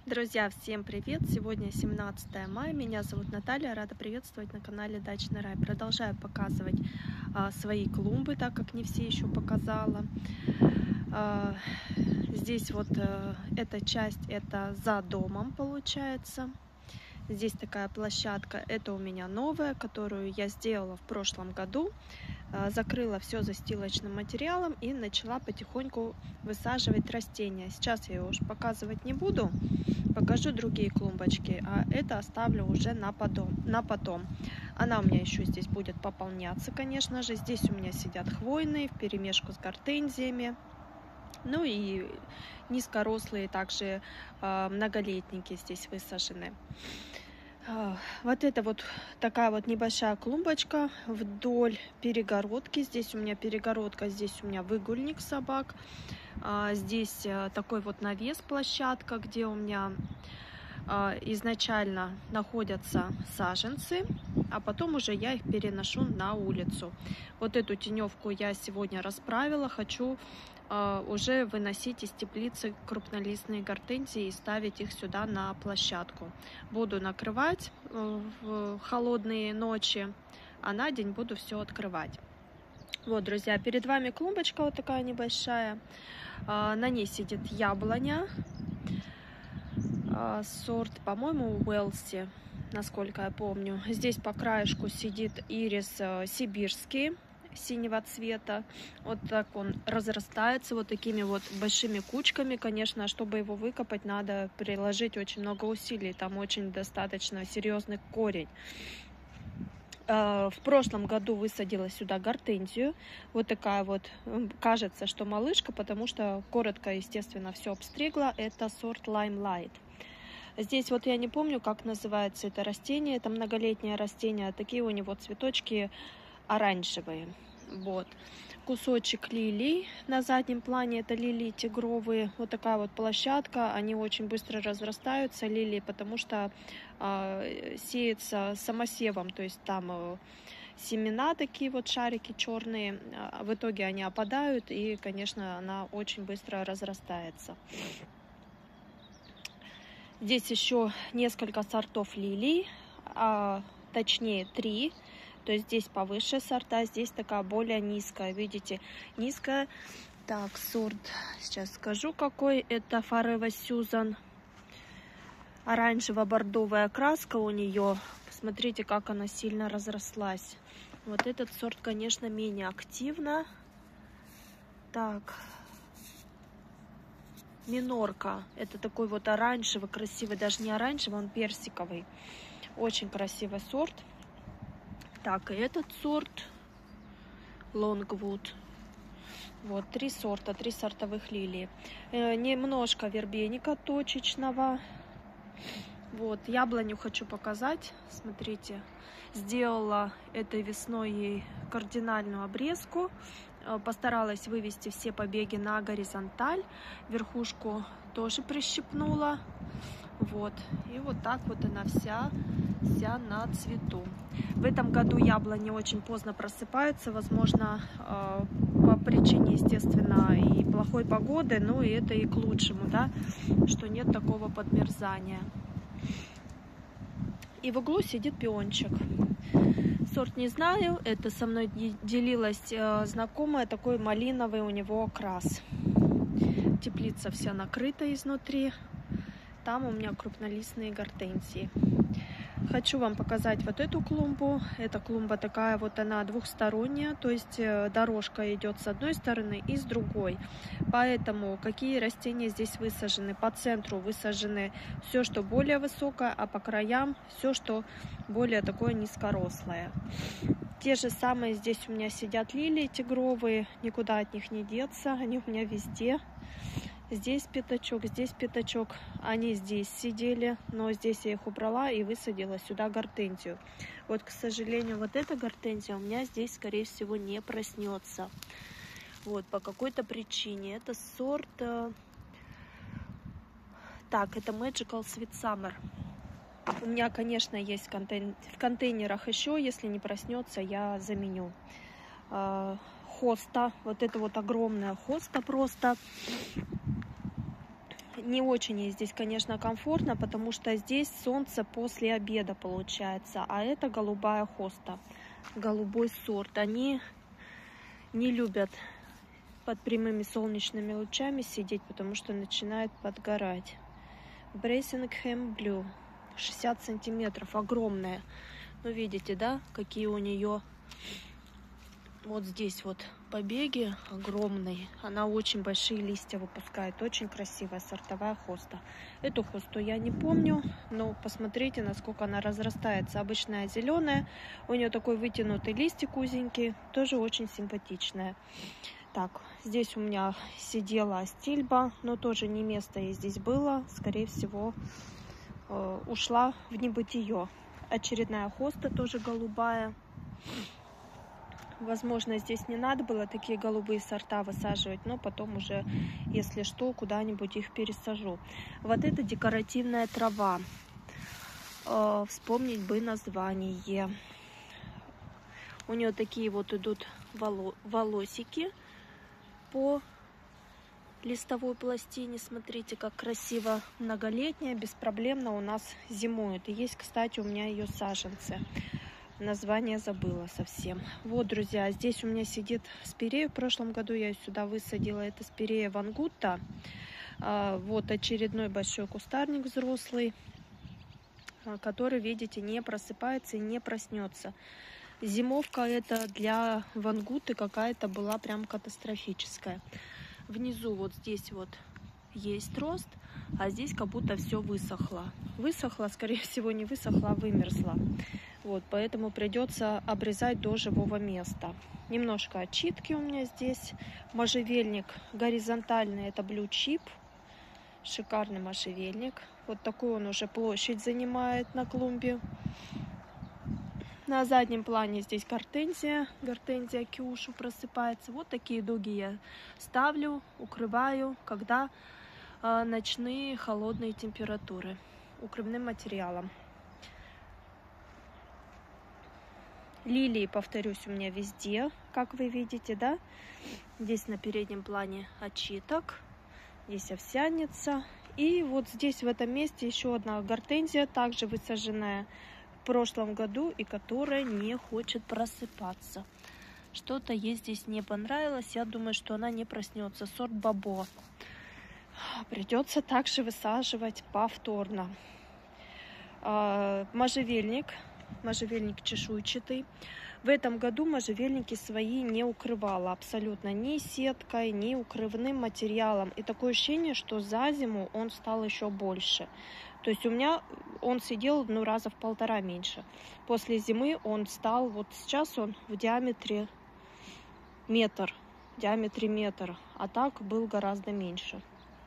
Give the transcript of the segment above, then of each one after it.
Друзья, всем привет! Сегодня 17 мая, меня зовут Наталья, рада приветствовать на канале Дачный рай. Продолжаю показывать свои клумбы, так как не все еще показала. Здесь вот эта часть, это за домом получается. Здесь такая площадка, это у меня новая, которую я сделала в прошлом году. Закрыла все застилочным материалом и начала потихоньку высаживать растения. Сейчас я его уж показывать не буду, покажу другие клумбочки, а это оставлю уже на потом. Она у меня еще здесь будет пополняться, конечно же. Здесь у меня сидят хвойные вперемешку с гортензиями. Ну и низкорослые также многолетники здесь высажены. Вот это вот такая вот небольшая клумбочка вдоль перегородки. Здесь у меня перегородка, здесь у меня выгульник собак. Здесь такой вот навес, площадка, где у меня изначально находятся саженцы, а потом уже я их переношу на улицу. Вот эту теневку я сегодня расправила. Хочу уже выносить из теплицы крупнолистные гортензии и ставить их сюда на площадку. Буду накрывать в холодные ночи, а на день буду все открывать. Вот, друзья, перед вами клумбочка вот такая небольшая. На ней сидит яблоня. Сорт, по-моему, Уэлси, насколько я помню. Здесь по краешку сидит ирис сибирский, синего цвета. Вот так он разрастается вот такими вот большими кучками. Конечно, чтобы его выкопать, надо приложить очень много усилий. Там очень достаточно серьезный корень. В прошлом году высадила сюда гортензию. Вот такая вот, кажется, что малышка, потому что коротко, естественно, все обстригла. Это сорт Limelight. Здесь вот я не помню, как называется это растение. Это многолетнее растение. Такие у него цветочки оранжевые. Вот. Кусочек лилий на заднем плане. Это лилии тигровые. Вот такая вот площадка. Они очень быстро разрастаются, лилии, потому что сеется самосевом. То есть там семена такие вот, шарики черные. В итоге они опадают, и, конечно, она очень быстро разрастается. Здесь еще несколько сортов лилий, точнее 3. То есть здесь повыше сорта, здесь такая более низкая, видите, низкая. Так, сорт, сейчас скажу какой, это Forever Susan. Оранжево-бордовая краска у нее, посмотрите, как она сильно разрослась. Вот этот сорт, конечно, менее активно. Так, Минорка, это такой вот оранжевый, красивый, даже не оранжевый, он персиковый. Очень красивый сорт. Так, и этот сорт Longwood. Вот, 3 сорта, 3 сортовых лилии. Немножко вербеника точечного. Вот, яблоню хочу показать. Смотрите, сделала этой весной ей кардинальную обрезку. Постаралась вывести все побеги на горизонталь. Верхушку тоже прищипнула. Вот, и вот так вот она вся на цвету. В этом году яблони очень поздно просыпаются, возможно, по причине, естественно, и плохой погоды, но и это и к лучшему, да, что нет такого подмерзания. И в углу сидит пиончик. Сорт не знаю, это со мной делилась знакомая, такой малиновый у него окрас. Теплица вся накрыта изнутри. Там у меня крупнолистные гортензии. Хочу вам показать вот эту клумбу. Эта клумба такая вот, она двухсторонняя, то есть дорожка идет с одной стороны и с другой. Поэтому какие растения здесь высажены? По центру высажены все, что более высокое, а по краям все, что более такое низкорослое. Те же самые здесь у меня сидят лилии тигровые, никуда от них не деться, они у меня везде. Здесь пятачок, здесь пятачок. Они здесь сидели, но здесь я их убрала и высадила сюда гортензию. Вот, к сожалению, вот эта гортензия у меня здесь, скорее всего, не проснется. Вот, по какой-то причине. Это сорт... Так, это Magical Sweet Summer. У меня, конечно, есть в контейнерах еще. Если не проснется, я заменю. Хоста. Вот это вот огромная хоста просто. не очень ей здесь, конечно, комфортно, потому что здесь солнце после обеда получается. А это голубая хоста, голубой сорт. Они не любят под прямыми солнечными лучами сидеть, потому что начинает подгорать. Брессингхэм Блю, 60 сантиметров, огромная. Ну, видите, да, какие у нее вот здесь вот побеги огромные. Она очень большие листья выпускает. Очень красивая сортовая хоста. Эту хосту я не помню, но посмотрите, насколько она разрастается. Обычная зеленая. У нее такой вытянутый листик узенький. Тоже очень симпатичная. Так, здесь у меня сидела астильба, но тоже не место ей здесь было. Скорее всего, ушла в небытие. Очередная хоста тоже голубая. Возможно, здесь не надо было такие голубые сорта высаживать, но потом уже, если что, куда-нибудь их пересажу. Вот это декоративная трава. Вспомнить бы название. У нее такие вот идут волосики по листовой пластине. Смотрите, как красиво. Многолетняя, беспроблемно у нас зимует. И есть, кстати, у меня ее саженцы. Название забыла совсем. Вот, друзья, здесь у меня сидит спирея. В прошлом году я сюда высадила. Это спирея вангутта. Вот очередной большой кустарник взрослый, который, видите, не просыпается и не проснется. Зимовка это для вангутты какая-то была прям катастрофическая. Внизу вот здесь вот есть рост, а здесь как будто все высохло. Высохло, скорее всего, не высохло, а вымерзло. Вот, поэтому придется обрезать до живого места. Немножко очитки у меня здесь. Можжевельник горизонтальный, это Blue Chip. Шикарный можжевельник. Вот такую он уже площадь занимает на клумбе. На заднем плане здесь гортензия. Гортензия Кюшу просыпается. Вот такие дуги я ставлю, укрываю, когда ночные холодные температуры. Укрывным материалом. Лилии, повторюсь, у меня везде, как вы видите, да? Здесь на переднем плане очиток, здесь овсяница. И вот здесь, в этом месте, еще одна гортензия, также высаженная в прошлом году и которая не хочет просыпаться. Что-то ей здесь не понравилось, я думаю, что она не проснется. Сорт Бабо. Придется также высаживать повторно. Можжевельник чешуйчатый. В этом году можжевельники свои не укрывала абсолютно ни сеткой, ни укрывным материалом. И такое ощущение, что за зиму он стал еще больше. То есть у меня он сидел раза в 1,5 меньше. После зимы он стал, вот сейчас он в диаметре метр, а так был гораздо меньше.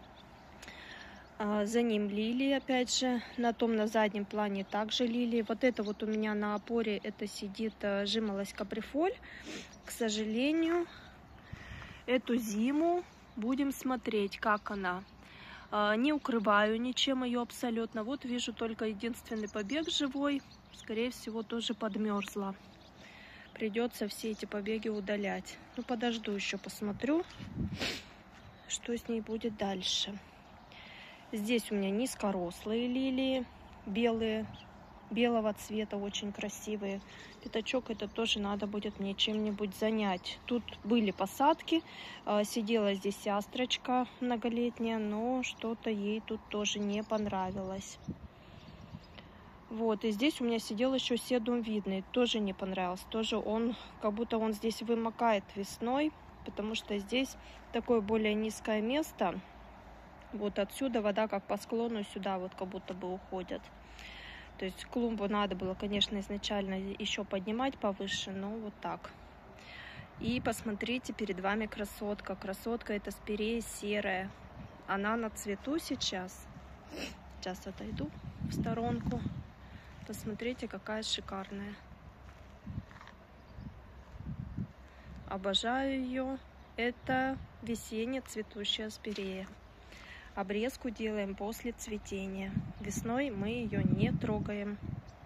За ним лилии, опять же, на заднем плане также лилии. Вот это вот у меня на опоре, это сидит жимолость каприфоль. К сожалению, эту зиму будем смотреть, как она. Не укрываю ничем ее абсолютно. Вот вижу только единственный побег живой. Скорее всего, тоже подмерзла. Придется все эти побеги удалять. Ну, подожду еще, посмотрю, что с ней будет дальше. Здесь у меня низкорослые лилии, белого цвета, очень красивые. Пятачок это тоже надо будет мне чем-нибудь занять. Тут были посадки, сидела здесь астрочка многолетняя, но что-то ей тут тоже не понравилось. Вот, и здесь у меня сидел еще седум видный, тоже не понравился. Тоже он, как будто он здесь вымокает весной, потому что здесь такое более низкое место. Вот отсюда вода как по склону сюда вот как будто бы уходит. То есть клумбу надо было, конечно, изначально еще поднимать повыше, но вот так. И посмотрите, перед вами красотка. Красотка это спирея серая. Она на цвету сейчас. Сейчас отойду в сторонку. Посмотрите, какая шикарная. Обожаю ее. Это весенняя цветущая спирея. Обрезку делаем после цветения. Весной мы ее не трогаем.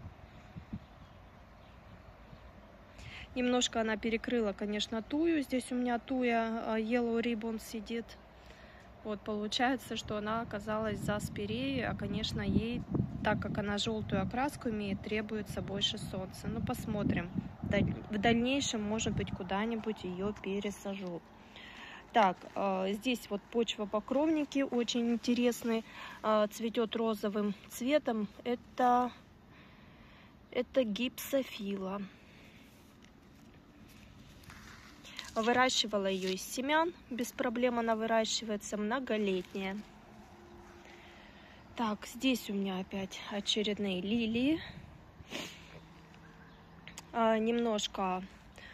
Немножко она перекрыла, конечно, тую. Здесь у меня туя Yellow Ribbon сидит. Вот получается, что она оказалась за спиреей, а, конечно, ей, так как она желтую окраску имеет, требуется больше солнца. Ну, посмотрим. В дальнейшем, может быть, куда-нибудь ее пересажу. Так, здесь вот почвопокровники очень интересный, цветет розовым цветом. Это гипсофила. Выращивала ее из семян, без проблем она выращивается, многолетняя. Так, здесь у меня опять очередные лилии. Немножко,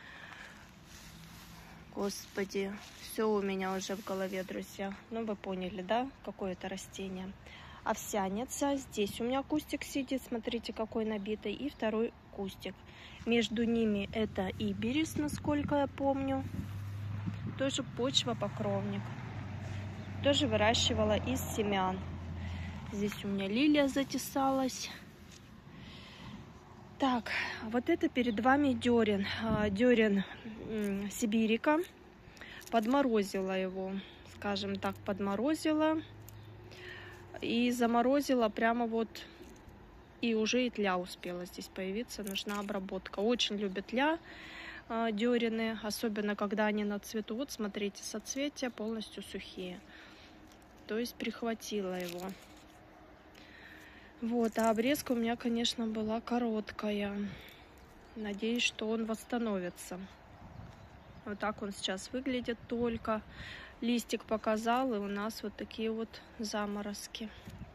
господи, все у меня уже в голове, друзья. Ну, вы поняли, да, какое это растение. Овсяница. Здесь у меня кустик сидит, смотрите, какой набитый. И второй кустик. Между ними это иберис, насколько я помню. Тоже почвопокровник. Тоже выращивала из семян. Здесь у меня лилия затесалась. Так, вот это перед вами дерен. Дерен сибирика. Подморозила его, скажем так, подморозила. И заморозила прямо вот, и уже и тля успела здесь появиться, нужна обработка. Очень любят тля дерины, особенно когда они на цвету. Вот смотрите, соцветия полностью сухие, то есть прихватила его. Вот, а обрезка у меня, конечно, была короткая. Надеюсь, что он восстановится. Вот так он сейчас выглядит только. Листик показал, и у нас вот такие вот заморозки.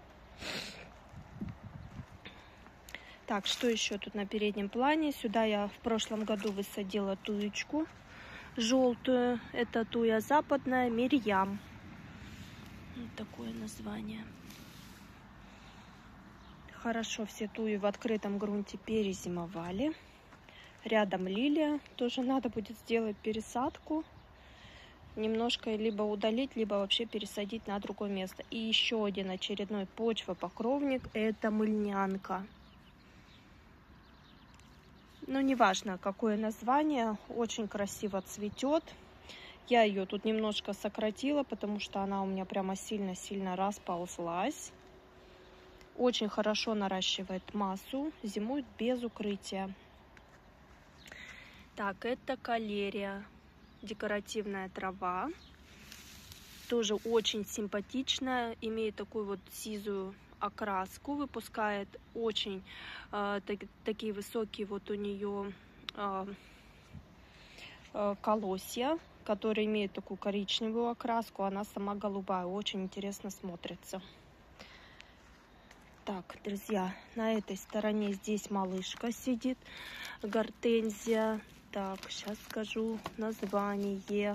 Так, что еще тут на переднем плане? Сюда я в прошлом году высадила туечку желтую. Это туя западная, Мирьям. Вот такое название. Хорошо все туи в открытом грунте перезимовали. Рядом лилия. Тоже надо будет сделать пересадку. Немножко либо удалить, либо вообще пересадить на другое место. И еще один очередной почвопокровник. Это мыльнянка. Ну, неважно, какое название. Очень красиво цветет. Я ее тут немножко сократила, потому что она у меня прямо сильно-сильно расползлась. Очень хорошо наращивает массу. Зимует без укрытия. Так, это калерия. Декоративная трава. Тоже очень симпатичная. Имеет такую вот сизую окраску. Выпускает очень такие высокие вот у нее колосья, которые имеют такую коричневую окраску. Она сама голубая. Очень интересно смотрится. Так, друзья, на этой стороне здесь малышка сидит. Гортензия. Так, сейчас скажу название.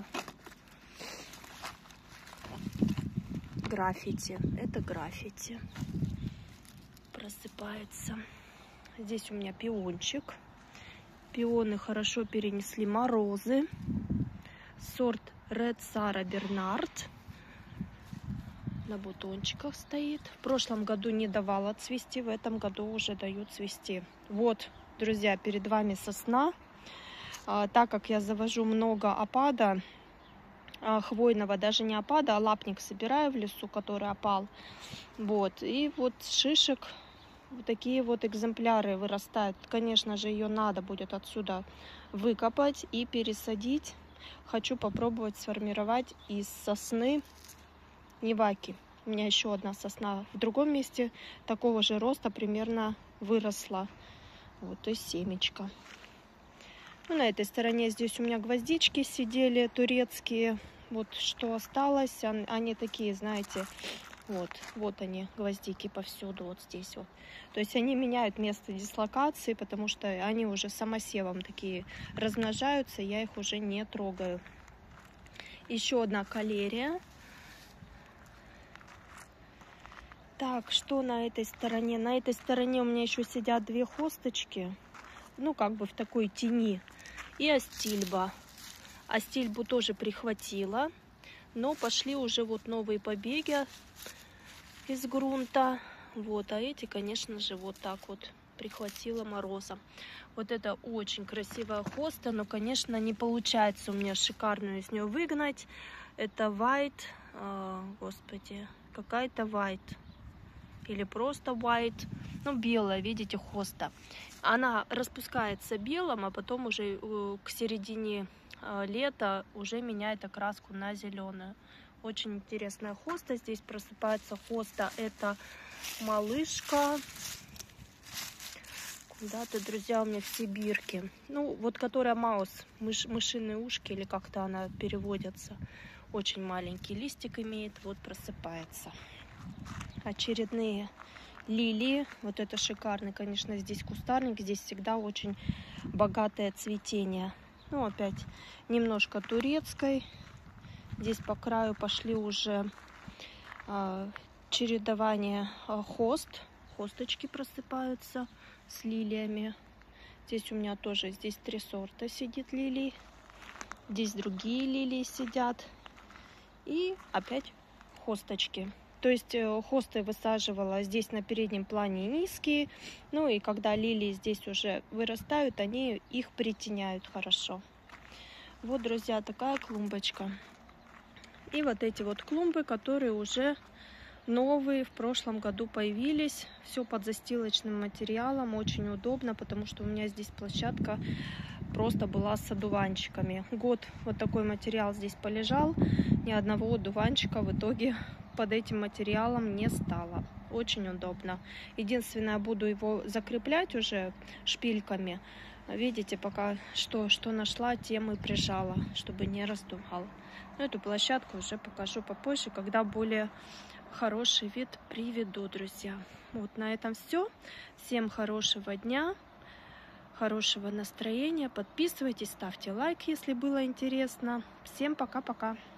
Граффити. Это граффити. Просыпается. Здесь у меня пиончик. Пионы хорошо перенесли морозы. Сорт Red Sara Bernard. На бутончиках стоит. В прошлом году не давала цвести. В этом году уже дают цвести. Вот, друзья, перед вами сосна. Так как я завожу много опада хвойного, даже не опада, а лапник собираю в лесу, который опал. Вот. И вот шишек вот такие вот экземпляры вырастают. Конечно же, ее надо будет отсюда выкопать и пересадить. Хочу попробовать сформировать из сосны неваки. У меня еще одна сосна в другом месте такого же роста примерно выросла. Вот, то есть семечко. Ну, на этой стороне здесь у меня гвоздички сидели, турецкие. Вот что осталось, они такие, знаете, вот они, гвоздики повсюду, вот здесь вот. То есть они меняют место дислокации, потому что они уже самосевом такие размножаются, я их уже не трогаю. Еще одна калерия. Так, что на этой стороне? На этой стороне у меня еще сидят две хосточки. Ну, как бы в такой тени. И астильба. Астильбу тоже прихватила. Но пошли уже вот новые побеги из грунта. Вот, а эти, конечно же, вот так вот прихватила мороза. Вот это очень красивая хоста, но, конечно, не получается у меня шикарную из нее выгнать. Это White господи, какая-то white. Или просто white. Ну, белая, видите, хоста. Она распускается белым, а потом уже к середине лета уже меняет окраску на зеленую. Очень интересная хоста. Здесь просыпается хоста. Это малышка. Куда-то, друзья, у меня в Сибирке. Ну, вот которая маус, мышиные ушки, или как-то она переводится. Очень маленький листик имеет. Вот просыпается. Очередные лилии. Вот это шикарный, конечно, здесь кустарник. Здесь всегда очень богатое цветение. Ну, опять немножко турецкой. Здесь по краю пошли уже чередование хост. Хосточки просыпаются с лилиями. Здесь у меня тоже, здесь 3 сорта сидит лилий. Здесь другие лилии сидят. И опять хосточки. То есть хосты высаживала здесь на переднем плане низкие. Ну и когда лилии здесь уже вырастают, они их притеняют хорошо. Вот, друзья, такая клумбочка. И вот эти вот клумбы, которые уже новые, в прошлом году появились. Все под застилочным материалом. Очень удобно, потому что у меня здесь площадка просто была с одуванчиками. Год вот такой материал здесь полежал. Ни одного одуванчика в итоге под этим материалом не стало. Очень удобно. Единственное, буду его закреплять уже шпильками. Видите, пока что нашла, тем и прижала, чтобы не раздувал. Но эту площадку уже покажу попозже, когда более хороший вид приведу, друзья. Вот на этом все. Всем хорошего дня, хорошего настроения. Подписывайтесь, ставьте лайк, если было интересно. Всем пока-пока.